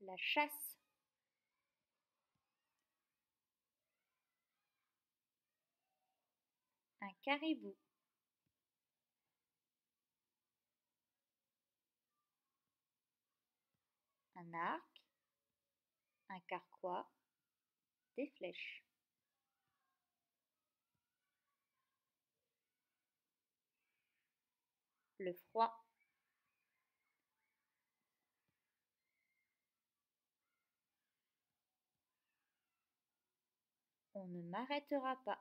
la chasse, un caribou, un arc, un carquois, des flèches. Le froid, on ne m'arrêtera pas.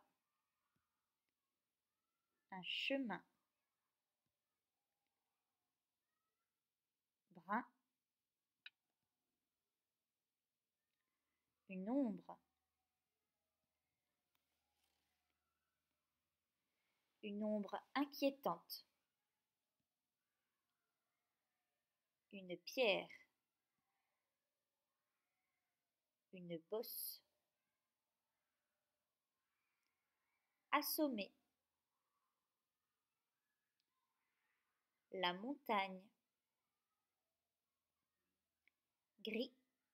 Un chemin, brun, une ombre, inquiétante, une pierre, une bosse, assommé, la montagne, gris,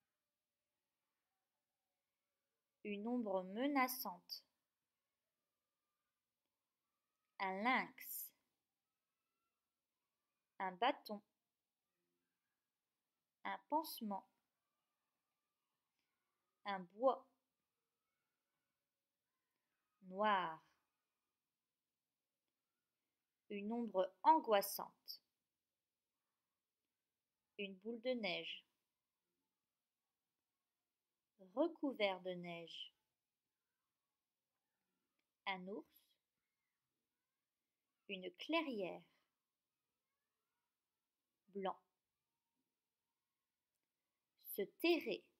une ombre menaçante, un lynx, un bâton, un pansement, un bois, noir, une ombre angoissante, une boule de neige, recouvert de neige, un ours, une clairière, blanc, se terrer,